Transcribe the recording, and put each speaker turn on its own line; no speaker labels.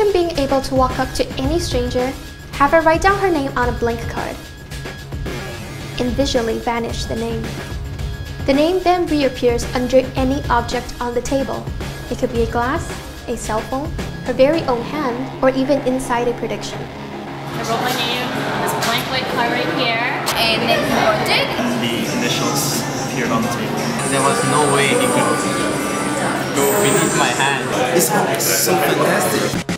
Imagine being able to walk up to any stranger, have her write down her name on a blank card, and visually vanish the name. The name then reappears under any object on the table. It could be a glass, a cell phone, her very own hand, or even inside a prediction.
I wrote my name on this blank white card right here, and then he wrote it.
And the initials appeared on the table. There was no way he could go beneath my hand.
It's so fantastic.